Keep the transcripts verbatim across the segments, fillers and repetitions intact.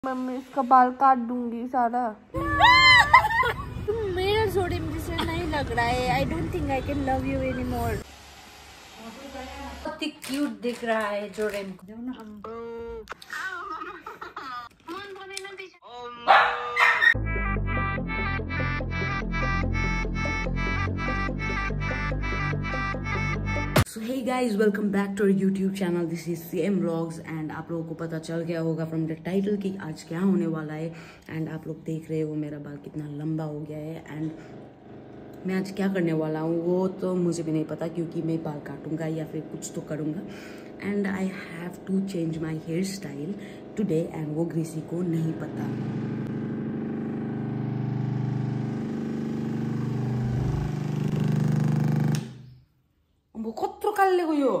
Mummy इसका बाल काट दूंगी सारा। तुम मेरा जोड़ेम जैसे नहीं लग रहा है। I don't think I can love you any more. बहुत ही क्यूट दिख रहा है जोड़ेम को। So hey guys, welcome back to our YouTube channel. This is C M vlogs and आप लोगों को पता चल गया होगा फ्रॉम द टाइटल कि आज क्या होने वाला है। एंड आप लोग देख रहे हो मेरा बाल कितना लंबा हो गया है। एंड मैं आज क्या करने वाला हूँ वो तो मुझे भी नहीं पता, क्योंकि मैं बाल काटूंगा या फिर कुछ तो करूँगा। And I have to change my hair style today and वो ग्रेसी को नहीं पता। वो कत्रो काल्लेको यो।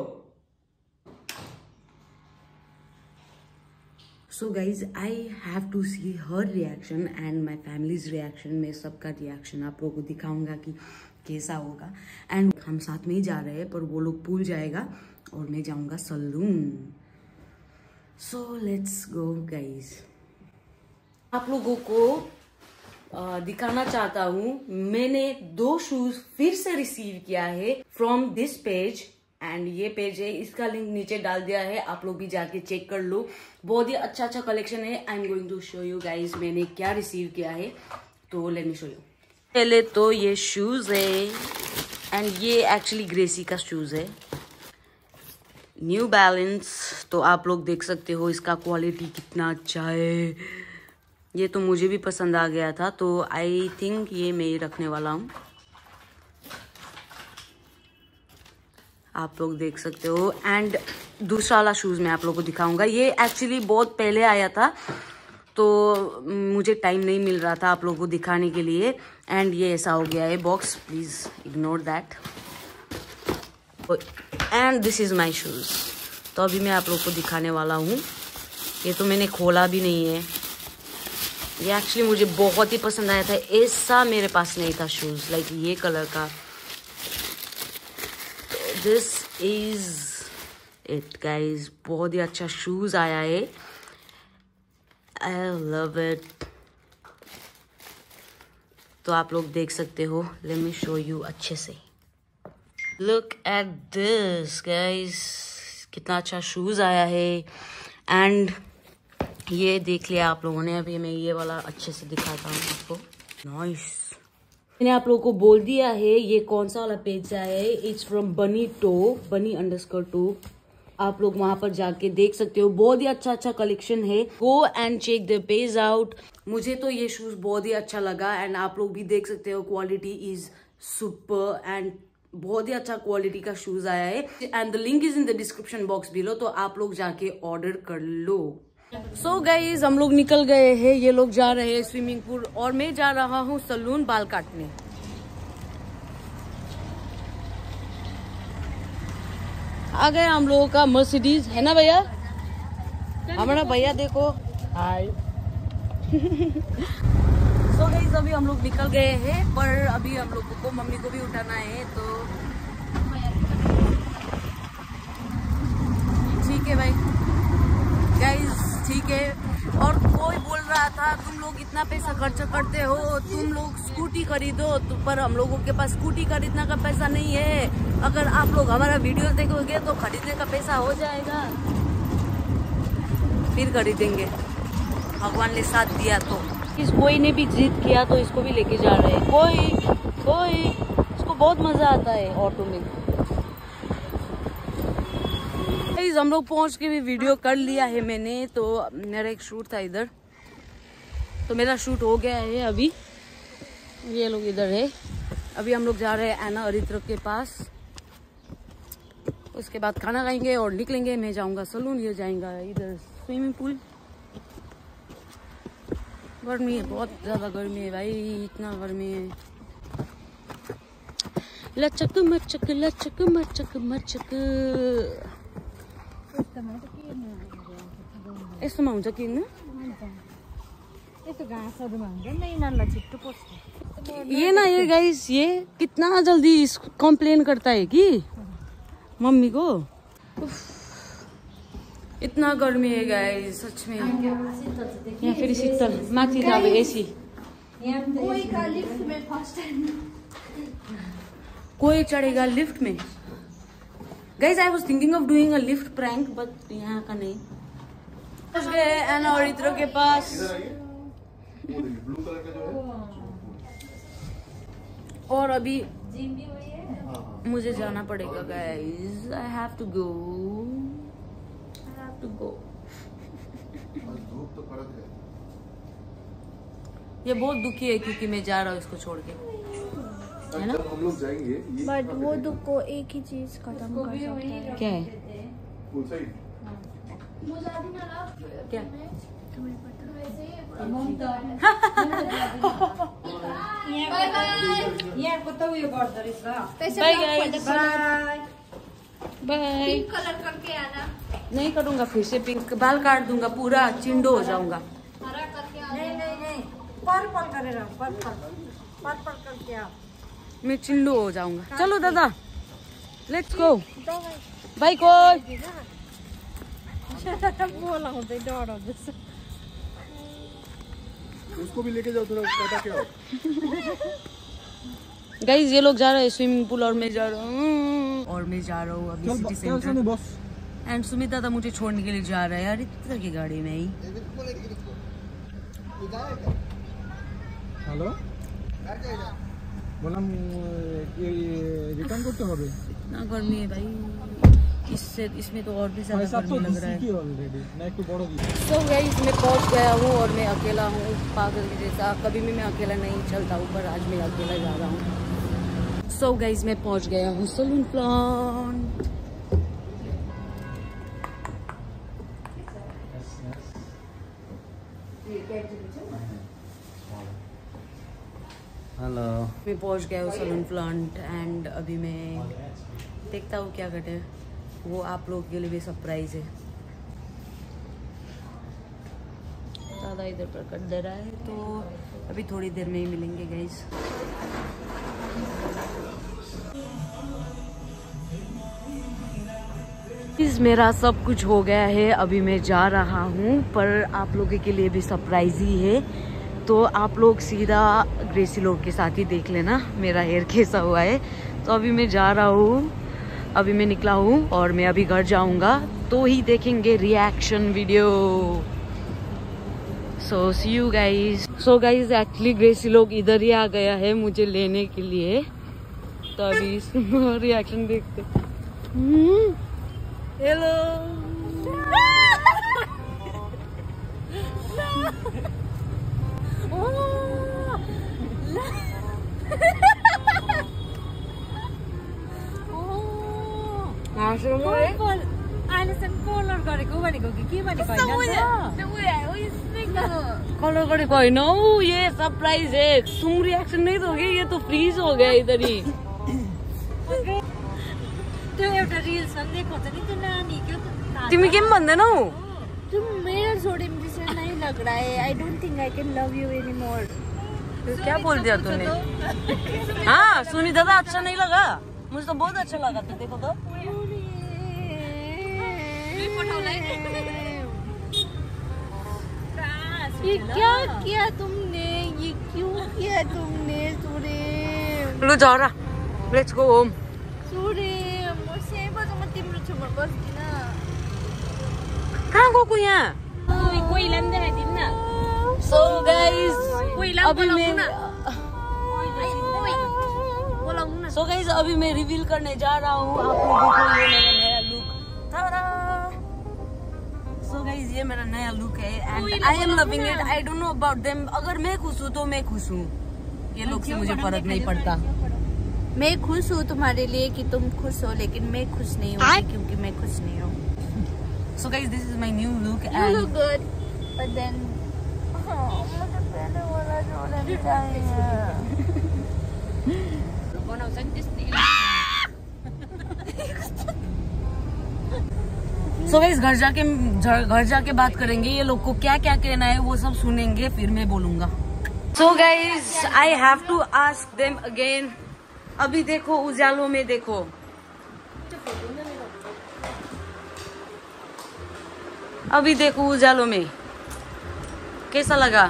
So guys, I have to see her reaction and my family's reaction. मैं सबका रिएक्शन आप लोगों को दिखाऊंगा कि कैसा होगा। एंड हम साथ में ही जा रहे हैं, पर वो लोग भूल जाएगा और मैं जाऊंगा salon. So let's go guys. आप लोगों को आ, दिखाना चाहता हूँ, मैंने दो शूज फिर से रिसीव किया है फ्रॉम दिस पेज। एंड ये पेज है, इसका लिंक नीचे डाल दिया है, आप लोग भी जाके चेक कर लो। बहुत ही अच्छा अच्छा कलेक्शन है। I am going to show you guys मैंने क्या रिसीव किया है। तो लेट मी शो यू। पहले तो ये शूज है एंड ये एक्चुअली ग्रेसी का शूज है, न्यू बैलेंस। तो आप लोग देख सकते हो इसका क्वालिटी कितना अच्छा है। ये तो मुझे भी पसंद आ गया था, तो आई थिंक ये मैं रखने वाला हूँ। आप लोग देख सकते हो। एंड दूसरा वाला शूज मैं आप लोगों को दिखाऊंगा। ये एक्चुअली बहुत पहले आया था, तो मुझे टाइम नहीं मिल रहा था आप लोगों को दिखाने के लिए। एंड ये ऐसा हो गया है box, please ignore that. And this is my shoes. तो अभी मैं आप लोग को दिखाने वाला हूँ। ये तो मैंने खोला भी नहीं है। ये एक्चुअली मुझे बहुत ही पसंद आया था। ऐसा मेरे पास नहीं था शूज, लाइक ये कलर का। This is it guys. बहुत ही अच्छा शूज आया है। I love it. तो आप लोग देख सकते हो। लेट मी शो यू अच्छे से। लुक एट दिस गाइज, कितना अच्छा शूज आया है। एंड ये देख लिया आप लोगों ने। अभी मैं ये वाला अच्छे से दिखाता हूँ आपको। नाइस। मैंने आप लोगों को बोल दिया है ये कौन सा वाला पेज से आया है। It's from bunny two, bunny underscore two. आप लोग वहां पर जाके देख सकते हो। बहुत ही अच्छा अच्छा कलेक्शन है। Go and check the page out. मुझे तो ये शूज बहुत ही अच्छा लगा एंड आप लोग भी देख सकते हो। क्वालिटी इज सुपर एंड बहुत ही अच्छा क्वालिटी का शूज आया है। And the link is in the description box below, तो आप लोग जाके ऑर्डर कर लो। सो so गाइज, हम लोग निकल गए हैं। ये लोग जा रहे हैं स्विमिंग पूल और मैं जा रहा हूँ सलून बाल काटने। आ गए हम लोगों का मर्सिडीज, है ना भैया? हमारा भैया देखो, हाय। सो गाइज, अभी हम लोग निकल गए हैं, पर अभी हम लोगों को मम्मी को भी उठाना है, तो ठीक है भाई गाइज, ठीक है। और कोई बोल रहा था तुम लोग इतना पैसा खर्च करते हो, तुम लोग स्कूटी खरीदो, तो पर हम लोगों के पास स्कूटी खरीदने का पैसा नहीं है। अगर आप लोग हमारा वीडियो देखोगे तो खरीदने का पैसा हो जाएगा, फिर खरीदेंगे। भगवान ने साथ दिया तो। इस कोई ने भी जिद किया तो इसको भी लेके जा रहे हैं। कोई कोई इसको बहुत मजा आता है ऑटो में। हम लोग पहुंच के भी वीडियो कर लिया है मैंने। तो मेरा एक शूट था इधर, तो मेरा शूट हो गया है अभी। ये लोग इधर है। अभी हम लोग जा रहे हैं एना अरित्र के पास। उसके बाद खाना खाएंगे और निकलेंगे। मैं जाऊंगा सलून, ये जाएगा इधर स्विमिंग पूल। गर्मी है, बहुत ज्यादा गर्मी है भाई, इतना गर्मी है। लचक मचक लचक मचक मचक। यस्तोमा हुन्छ किन्नु? ये ना ये गाइस, ये कितना जल्दी कंप्लेन करता है कि मम्मी को। इतना गर्मी है गाइस सच में। यहाँ फेरि शीतल माथि त अब एसी। कोई चढ़ेगा लिफ्ट में। Guys I was thinking of doing a lift prank but यहाँ का नहीं। पहुंच गए एना और इत्रो के पास और अभी मुझे जाना पड़ेगा guys. I have to go I have to go. ये बहुत दुखी है क्योंकि मैं जा रहा हूँ इसको छोड़ के, है ना? हम लोग जाएंगे बट वो दुख को एक ही चीज खत्म कर सकता है। क्या है? क्या? बाय। कलर करके आना। नहीं करूंगा फिर से पिंक। बाल काट दूंगा पूरा चिंडो हो जाऊंगा। हरा करके आना। नहीं नहीं नहीं पर्पल करेगा पर्पल पर्पल करके आओ। मैं चिंडो हो जाऊंगा। चलो दादा लेट्स गो। बाय कोई बोला होते डर हो उसको भी लेके जाओ थोड़ा काटा क्या। गाइस ये लोग जा रहे हैं स्विमिंग पूल और मैं जा रहा हूँ और मैं जा रहा हूँ अभी सिटी सेंटर। एंड सुमित दादा मुझे छोड़ने के लिए जा रहा है यार इतना की गाड़ी में ही। हेलो बोला रिटर्न करते হবে। इतना गर्मी है भाई इससे इसमें तो और भी ज्यादा गर्मी लग रहा है। सो गाइस मैं पहुंच गया हूँ और मैं अकेला हूँ पागल के जैसा। कभी भी मैं अकेला नहीं चलता हूँ पर आज मैं अकेला जा रहा हूँ। सो गाइस मैं पहुंच गया हूँ सलून प्लांट। हेलो मैं पहुंच गया हूँ सलून प्लांट एंड अभी मैं देखता हूँ क्या घटे। वो आप लोग के लिए भी सरप्राइज है। ज़्यादा इधर पर कट दे रहा है तो अभी थोड़ी देर में ही मिलेंगे गाइस। मेरा सब कुछ हो गया है अभी मैं जा रहा हूँ पर आप लोगों के लिए भी सरप्राइज ही है तो आप लोग सीधा ग्रेसी लोग के साथ ही देख लेना मेरा हेयर कैसा हुआ है। तो अभी मैं जा रहा हूँ अभी मैं निकला हूँ और मैं अभी घर जाऊंगा तो ही देखेंगे reaction video. So see you guys. So guys actually Gracie लोग इधर ही आ गया है मुझे लेने के लिए तो अभी रिएक्शन देखते। हेलो कलर गरेको होइन हौ ये सरप्राइज है। तुम रिएक्शन नहीं दोगे ये तो फ्रीज हो गया इधर ही। तिमी के भन्दैनौ? तुम मेरा छोड़े मुझे नहीं लग रहा है। I don't think I can love you any more. क्या बोल दिया तूने? हाँ सुनी दादा अच्छा नहीं लगा? मुझे तो बहुत अच्छा लगा था। देखो तो ये क्या किया तुमने? ये क्यों किया तुमने सूर्य? लु झरा लेट्स गो होम। सूर्य म सेबोमा तिम्रो छेउमा बस्दिन। कहाँ गएको यहाँ? कोहीलाई पनि देखाइदिनु न। सो गाइस अभी मैं बोलाउनु न। सो गाइस अभी मैं रिवील करने जा रहा हूँ आप लोगों को ये मेरा नया लुक। सो गाइस ये मेरा नया लुक है and I am loving it. I don't know about them. अगर मैं खुश हूँ तो मैं खुश हूँ। ये लोग से मुझे फर्क नहीं पड़ता। मैं खुश हूँ तुम्हारे लिए कि तुम खुश हो लेकिन मैं खुश नहीं हूँ क्योंकि मैं खुश नहीं हूँ। So guys, this is my new look You and look good, but then मुझे पहले वाला जो लेना चाहिए। so guys घर जाके घर जाके बात करेंगे। ये लोग को क्या क्या कहना है वो सब सुनेंगे फिर मैं बोलूंगा। So guys, I have to ask them again. अभी देखो उजालों में देखो अभी देखो उजालों में कैसा लगा?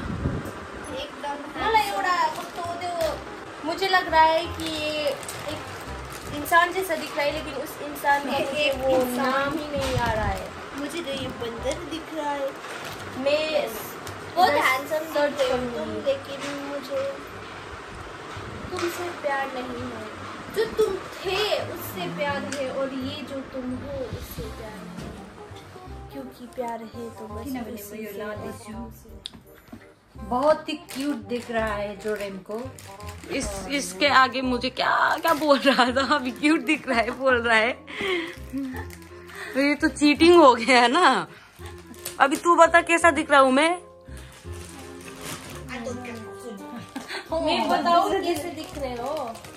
मुझे लग रहा है कि ये एक इंसान जैसा दिख रहा है, लेकिन उस इंसान का मुझे वो नाम ही नहीं आ रहा है। मुझे तो ये बंदर दिख रहा है। मैं बहुत हैंडसम दिख रहे हो तुम, लेकिन मुझे तुमसे प्यार नहीं है। जो तुम थे उससे प्यार है, और ये जो तुम हो उससे प्यार है, क्योंकि प्यार है तो बस उसी से। बहुत ही क्यूट दिख रहा है जोरेम को। इस इसके आगे मुझे क्या क्या बोल रहा था, अभी क्यूट दिख रहा है बोल रहा है। ये तो चीटिंग हो गया है ना। अभी तू बता कैसा दिख रहा हूँ मैं? मैं बताओ कैसे दिख रहे हो?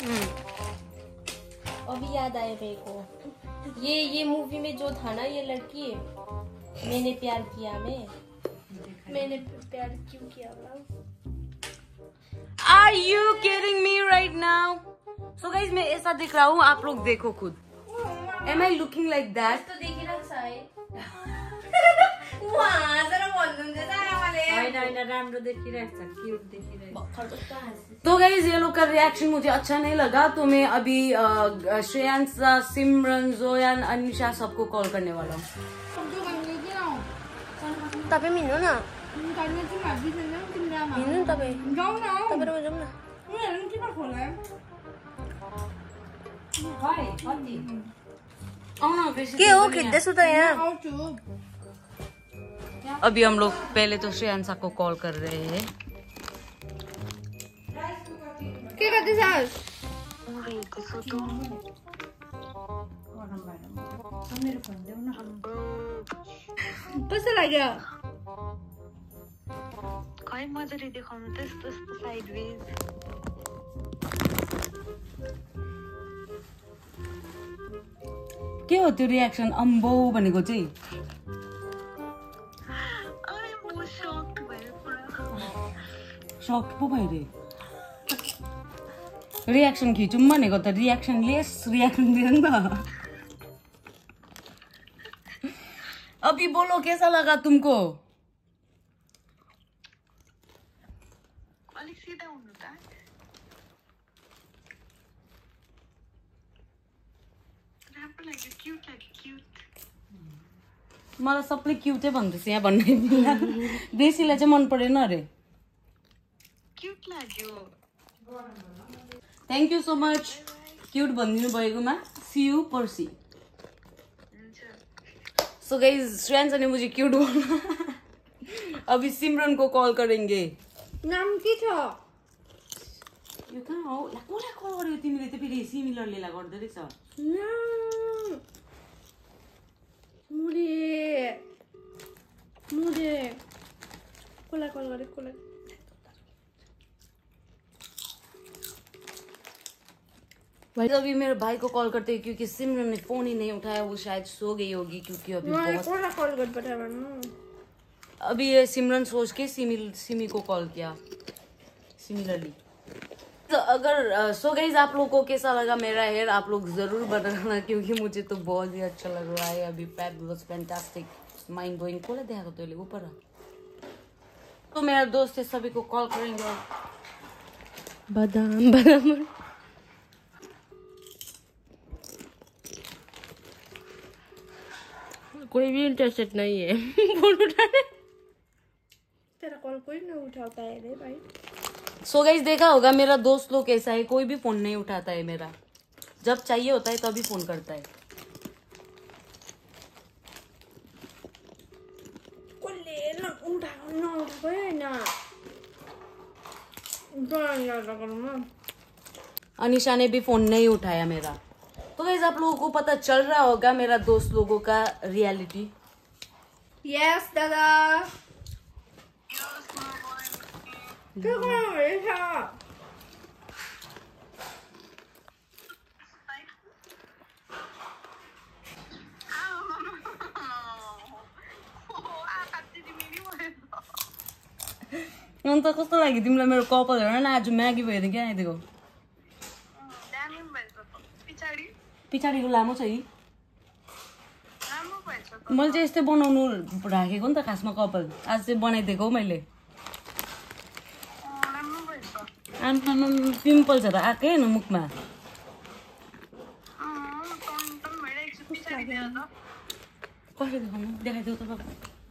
अभी याद आया मेरे को, ये ये मूवी में जो था ना, ये लड़की मैंने प्यार किया, मैं मैंने प्यार क्यों किया? Are you kidding me right now? So guys, मैं ऐसा दिख रहा हूँ, आप लोग देखो खुद। Am I looking like that? तो देखिए ना साई। तो गाइज ये लोग का रिएक्शन मुझे अच्छा नहीं लगा, तो मैं अभी श्रेयांशा, सिमरन, जोयान, अनिशा सबको कॉल करने वाला हूँ। तपाईँ मिल्नु न मिल्नु तपाईँ तपाईँ जाउँ न। के हो खिच्दैछु त यहाँ। अभी हम लोग पहले तो श्रेयांशा को कॉल कर रहे हैं। के गर्दैछस्? कस्तो लाग्यो? खै मजाले देखाउनु त्यस्तो त्यस्तो साइडवेज। के हो त्यो रिएक्सन अम्बो भनेको चाहिँ? अरे म सक भएर पुरा सक पो भइरे। रिएक्सन खिचौँ भनेको त रिएक्सन लेस रिएक्सन दियो नि त। अभी बोलो कैसा लगा तुमको? अलिक सिधा हुनु त। राम्रो लाग्यो, क्युट लाग्यो, क्युट। मलाई सबले क्युटै भन्दैछ यहाँ भन्ने बिना। बेसीलाई चाहिँ मन परेन अरे। क्युट लाग्यो। Thank you so much cute भनिदिनु भएकोमा। सी यू पर्सी। सो गाइज श्रेयांशा ने मुझे क्यूट बोला। अभी सिमरन को कॉल करेंगे। नाम के छ? यो कहाँ हो? ला कसलाई कल गर्यो तिमीले? त फेरि सिमिलरले ला गर्दै रहेछ। मुरे मुरे कसलाई कल गरे? कसलाई? भाई अभी मेरे भाई को कॉल करते हैं क्योंकि सिमरन ने फोन ही नहीं उठाया, वो शायद सो गई होगी क्योंकि अभी बहुत कॉल कर पता है। अभी ये सिमरन सोच के सिमी सिमी को कॉल किया सिमिलरली। तो अगर सो गाइस आप लोगों को कैसा लगा मेरा हेयर आप लोग जरूर बताना, क्योंकि मुझे तो बहुत ही अच्छा लग रहा है। अभी फैबुलस फैंटास्टिक माइंड ब्लोइंग को देखा तो ले ऊपर। तो मेरा दोस्त है, सभी को कॉल करेंगे। बादाम बादाम कोई भी इंटरेस्टेड नहीं है फोन उठाने। तेरा कॉल कोई नहीं उठाता है रे भाई। सो गाइस देखा होगा मेरा दोस्त लोग कैसा है, कोई भी फोन नहीं उठाता है मेरा। जब चाहिए होता है तभी फोन करता है। अनिशा ने भी फोन नहीं उठाया मेरा। तो गाइस आप लोगों को पता चल रहा होगा मेरा दोस्त लोगों का रियलिटी। यस दादा क्या कर रहे हो? अन्त कस्तो लाग्यो तिमीलाई मेरो कपाल हेर न, आज म्यागी भयो क्या आइदिएको। पछाडिको लामो छ है। मैले चाहिँ यस्तै बनाउनु राखेको नि त खासमा कपाल आज चाहिँ बनाइदिएको हौ मैले आम्मामा पिम्पल्सहरू आएकै होइन मुखमा कसरी देखाउनु देखाइदेऊ त बाबु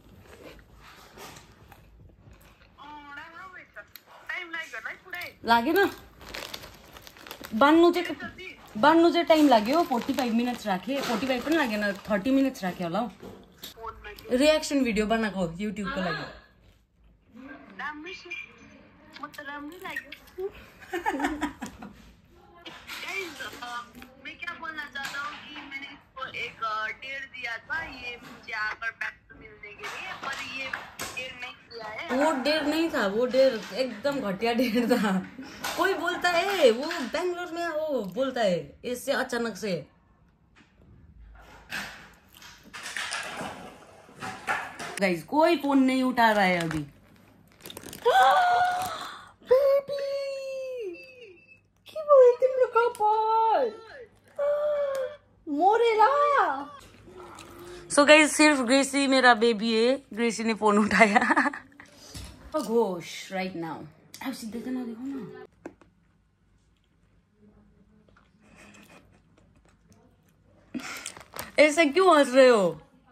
लागेन बान्नु चाहिँ बान्नु चाहिँ टाइम लाग्यो फोर्टी फाइभ मिनट्स राखेँ फोर्टी फाइभ पनि लागेन थर्टी मिनट्स राखेँ होला हौ रियाक्सन भिडियो बनाएको युट्युबको लागि मैं क्या बोलना चाहता हूँ कि मैंने इसको एक डेढ़ दिया था ये मुझे आकर बैक मिलने के लिए पर ये डेढ़ नहीं दिया है वो डेढ़ नहीं था वो डेढ़ एकदम घटिया डेढ़ था कोई बोलता है वो बेंगलोर में वो बोलता है इससे अचानक से गाइस कोई फोन नहीं उठा रहा है अभी बेबी की बोल तिम्रो कपाल मोरेला सो गाइस सिर्फ ग्रेसी मेरा बेबी है ग्रेसी ने फोन उठाया घोष राइट नाउ अब सीधे तो ना देखो ना ऐसे क्यों हंस रहे हो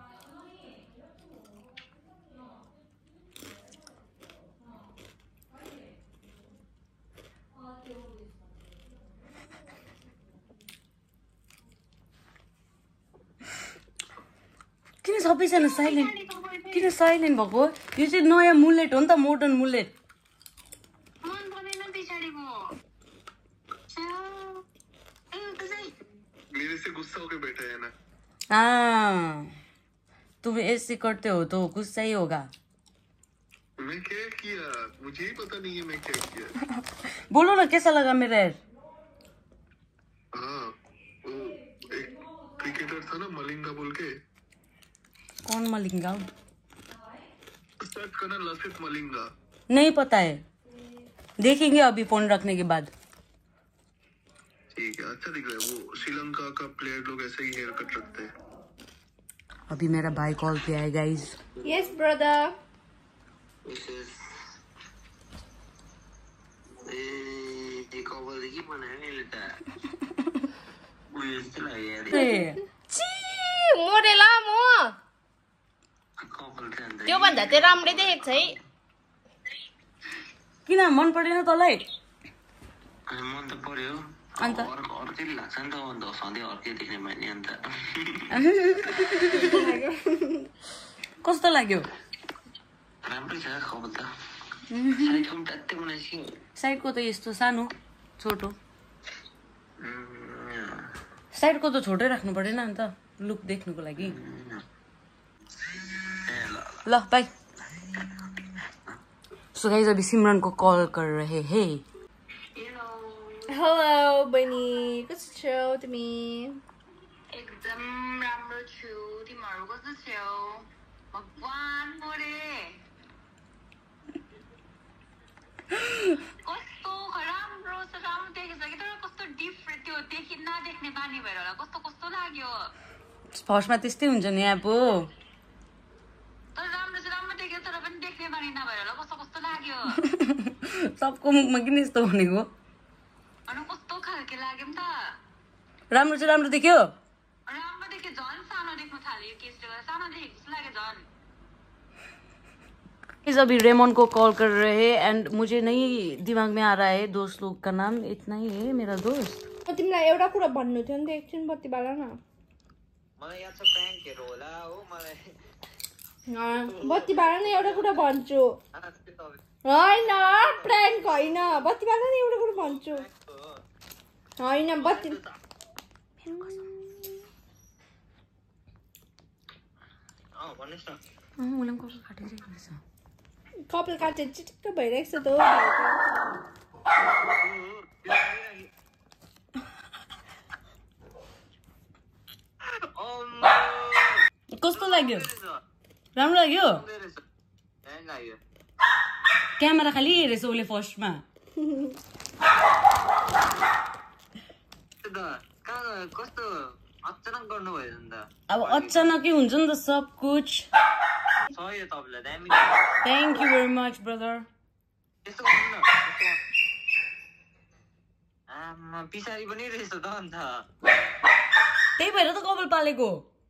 किन सबैजना साइलेन्ट किन साइलेन्ट भएको यो चाहिँ नयाँ मुलेट हो नि त मोडर्न मुलेट मेरे से गुस्सा होके बैठे है ना हाँ तुम ऐसे करते हो तो गुस्सा ही होगा मैं क्या किया मुझे ही पता नहीं है मैं क्या किया बोलो ना कैसा लगा मेरा हेयर हाँ वो एक क्रिकेटर था ना मलिंगा बोल के कौन मलिंगा सर्च करना लसित मलिंगा नहीं पता है देखेंगे अभी फोन रखने के बाद ठीक है अच्छा दिख रहा है वो श्रीलंका का प्लेयर लोग ऐसे ही हेयर कट रखते हैं अभी मेरा भाई कॉल पे है गाइस यस ब्रदर मोरेला म त्यो भन्दा चाहिँ राम्रै देखेको छ है किन मन परेन तँलाई मन त पर्यो अन्त अर्कै लाग्छ नि त अन्त सधैँ अर्कै देख्ने माने अन्त कस्तो लाग्यो राम्रै छ खबर त साइडको पनि ट्याक्कै बनाएछु साइडको त यस्तो सानो छोटो साइडको त छोटै राख्नु परेन अन्त लुक देख्नुको लागि ल बाई सो गाइस अभी सिमरन को कॉल कर रहे हैं हेलो बहिनी कस्तो छौ तिमी एकदम राम्रो छु तिमीहरू कस्तो छौ भगवान मोरे कस्तो राम्रो छ राम्रो देखेछ कि तर कस्तो डिफ्रेन्ट त्यो देखि नदेख्ने बानी भएर होला कस्तो कस्तो लाग्यो फर्स्टमा त्यस्तै हुन्छ नि अब तर राम्रो चाहिँ राम्रो देख्यो तर पनि देख्ने बानी नभएर होला कस्तो कस्तो लाग्यो सबको मुखमा किन यस्तो भनेको अनि कस्तो खालके लाग्यो नि त राम्रो चाहिँ राम्रो देख्यो राम्रो देख्यो झन् सानो देख्न थाल्यो केसले गर्दा सानो देखेको जस्तो लाग्यो झन् इस अभी रेमन को कॉल कर रहे हैं एंड मुझे नहीं दिमाग में आ रहा है दोस्त लोग का नाम इतना ही है मेरा दोस्त तिमीलाई एउटा कुरा भन्नु थियो नि त एकछिन बत्ती बाल न मलाई याद छ प्र्याङ्कहरू होला हो मलाई बत्ती बाल न एउटा कुरा भन्छु होइन प्र्याङ्क होइन बत्ती बाल न एउटा कुरा भन्छु होइन बत्ती भन्नुहोस् न मुलाम कपाल काटिरहेको रहेछ कपाल काटेर चिटिक्क भइरहेको छ त कस्तो लाग्यो राम्रो लाग्यो क्यामेरा खालि हेरेछ उसले फर्स्टमा कस्तो अचानक गर्नुभयो नि त। अब अचानकै हुन्छ नि त सब कुछ। सही तपाईँलाई दामी। Thank you very much brother. यस्तो गर्नु न, यस्तो गर्नु। आमा पिसारी पनि रहेछ त अन्त। त्यही भएर त कपाल पालेको।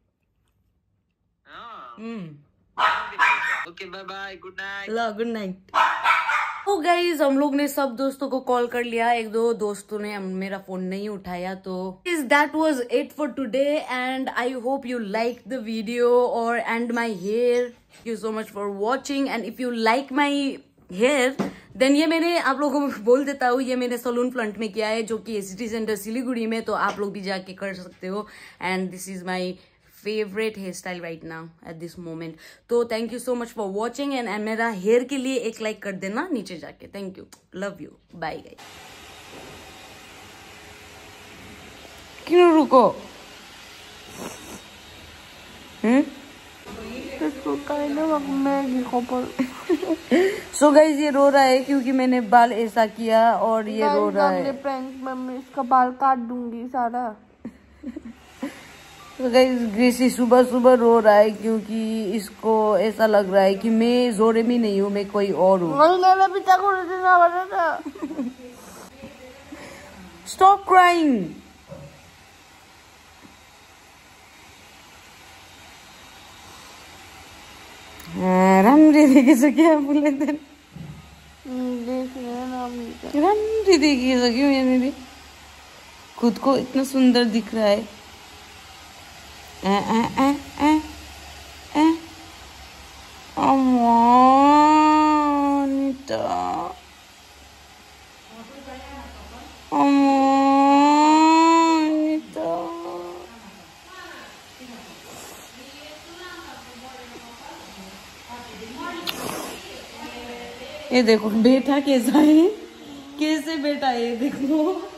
Okay bye bye, good night. ल गुड नाइट। तो गाइज हम लोग ने सब दोस्तों को कॉल कर लिया, एक दो दोस्तों ने मेरा फोन नहीं उठाया, तो is that was it for today and I hope you like the video और and my hair. Thank you so much for watching and if you like my hair then ये मैंने आप लोगों को बोल देता हूँ, ये मैंने सलून फ्रंट में किया है जो कि सिटी सेंटर सिलीगुड़ी में, तो आप लोग भी जाके कर सकते हो and this is my favourite hair style right now at this moment. तो thank you so much for watching and मेरा हेयर के लिए एक लाइक कर देना नीचे जाके। Thank you, love you, bye guys. क्यों रुको? हम्म सो गाइस ये रो रहा है क्योंकि मैंने बाल ऐसा किया और ये रो रहा है। प्रैंक मम्मी इसका बाल काट दूंगी सारा। तो गाइस ग्रेसी सुबह सुबह रो रहा है क्योंकि इसको ऐसा लग रहा है कि मैं जोरेमी नहीं हूँ, मैं कोई और हूँ। Stop crying. रामरी देखिसक्यो क्या बोले थे? रामरी देखिसक्यो यहाँनिर, खुद को इतना सुंदर दिख रहा है। ए, ए, ए, ए, ए। अमोनिता, अमोनिता। ये देखो बेटा कैसा है, कैसे बेटा है देखो।